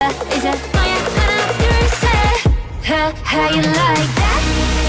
이제 너의 하나 둘셋 How you like that?